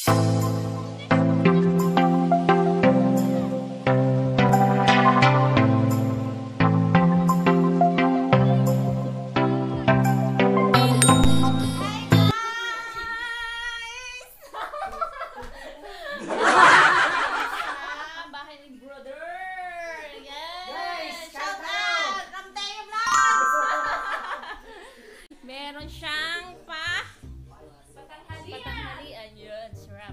Meron siyang patanghalian. Yun, sarap.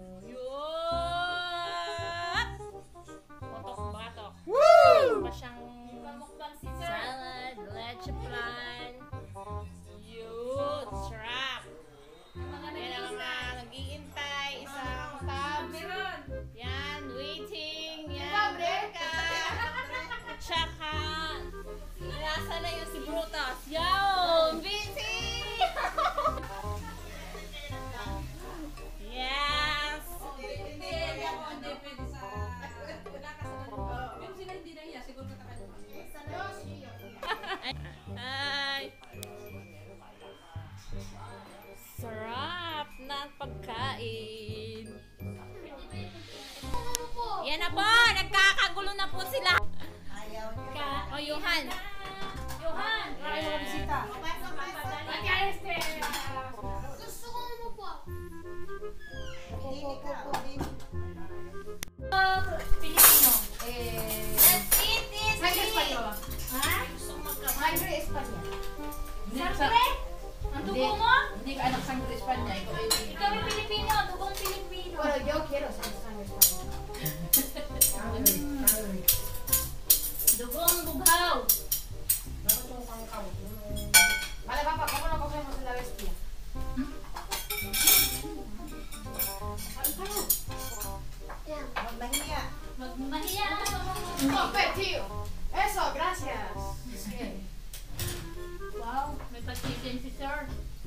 Yun! Batok-batok. Meron pa siyang salad, leche plan. Yun, sarap. Yan ang mga nag-iintay. Isang tabs. Yan, waiting. Yan, Berka. At saka, nasa na yun si Brutus. Yun, busy! Yes! Ay! Sarap ng pagkain. Yan na po! Nagkakagulo na po sila. O, Johan! Johan! Ay, mga bisita. Gusto ko mo po. Pilipino. Let's eat this. Sangre Espanyol. Ha? Gusto ko magkaman. Sangre Espanyol. Sangre? Ang dugo mo? Hindi ka anak sangre Espanyol. Ikaw yung Pilipino. Dugong Pilipino. Pero yo quiero sangre Espanyol. Sangre. Dugong bughaw. Vale, papá, ¿cómo nos cogemos en la bestia? Magmahiya. Magmahiya. Cope, tío. Eso, gracias. Wow, may pa-chicken si sir.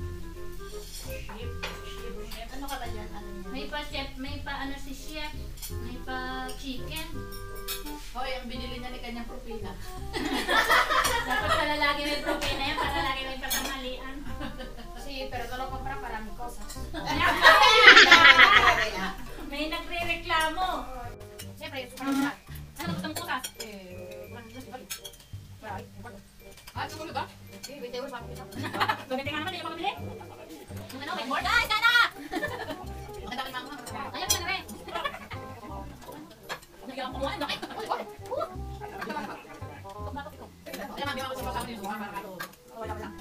Chef. Ano ka ba dyan? Ano yan? May pa-chef, may pa-ano si chef. May pa-chicken. Hoy, ang binili niya ni kanyang propina. Dapat pala lagi may propina yan para lagi may patanghalian. Sí, pero no lo compra para mi cosa. May nagre-reklamo. Siyempre, super. Ano gustong bukas? Ah, sumunod ba? Sí, 20 euros para kita. Gamitin nga naman, hindi ako mabili. Ano, may more? Guys, sana! Ang dami mga Ayaw ko na rin. Nagyaw ko muna, bakit? Kaya mami ako sa pagkakas nito, para kato. Wala lang.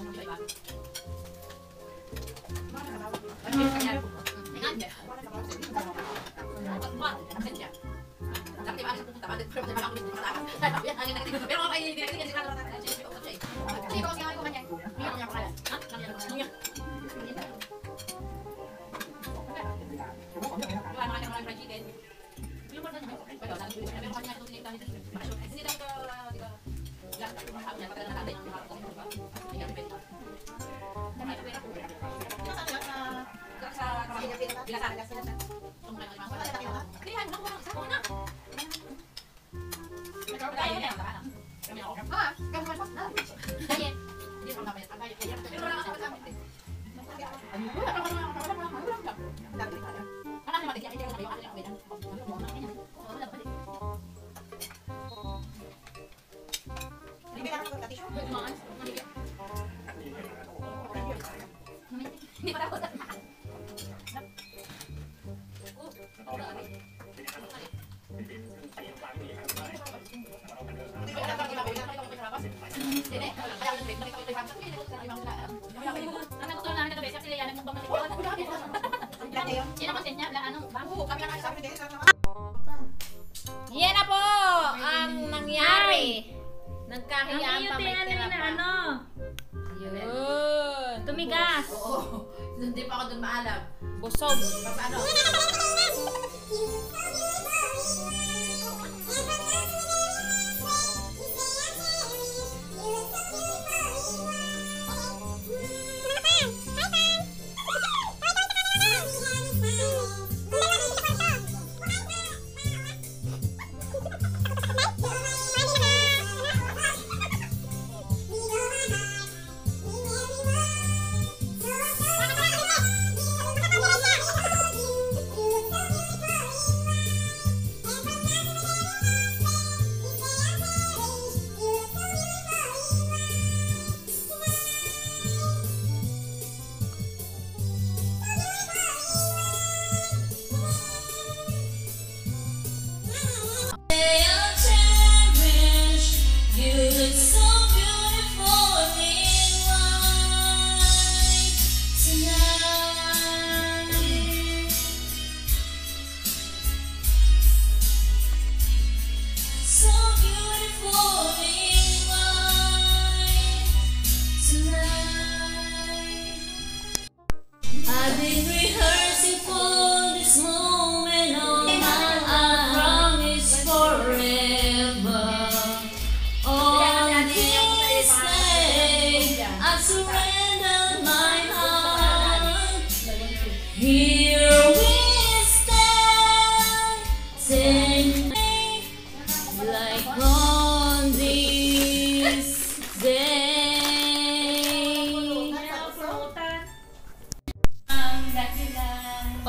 Ano yung kanya? Tingnan niya. Tapi bakit pupunta ka? Pero di ba ako dito matapos? Pero ako ay hindi kasi kada mata. Sige ko siya. Sige ko siya ko kanya. Hindi ko niya pala. Ha? Kanya ko niya. Wala na kanya fried chicken. Yung pala na. Pero sabi ko na kanya ito nila dito. Hindi daw ko di ba. Lahat ng mga niya pagka natatay yung mga ko ba. Hindi ka pwede. Kami pwede. Sa bilasan kasi na. Tungkol na mga. Kaya ano ko sa una. Kaya niya. Kami ako. Ah, kami mo na. Kaya. Hindi ko na kaya. Kaya. Pero wala ka sa amin. Ano naman mati siya kayo ano yung bedan. Wala pa din. Hindi ka nakakita tissue. Hindi pa dapat. Ang gusto namin na besa sila yan ang bang yan ang consent niya, anong bangko kami ang sabi din. Yan na po ang nangyari. Nagkahiyaan pa may tira pa. Ano? Yun. Tumigas. Oo. Hindi pa ako dun maalam. Busog. Paano?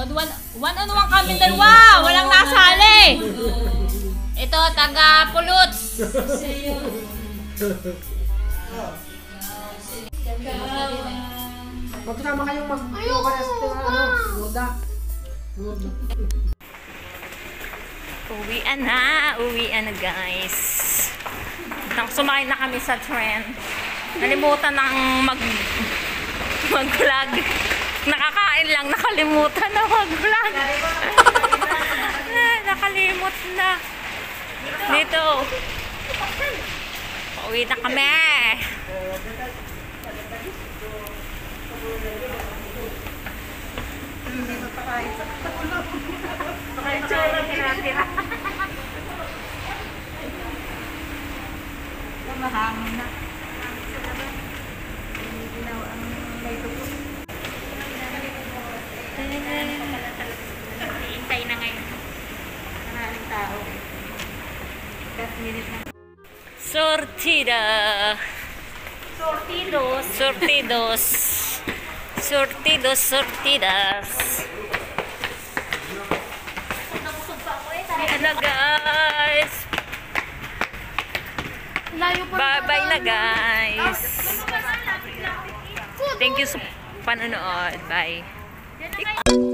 One on one kami dalawa. Walang nasali. Ito, taga Puluts. Magkasama kayong mag-pares muda. Uwian na guys. Sumakay na kami sa train. Nalimutan ng mag-vlog. Nakakain lang, nakalimutan na mag-vlog. Nakalimot na. Dito. Uwi na kami. Mahangin na. Hintay na ngayon. Maraming tao. 10 minutes na. Sortida. Sortidos. Sortidas. Ayan na guys. Bye-bye na guys. Thank you sa panonood. Bye.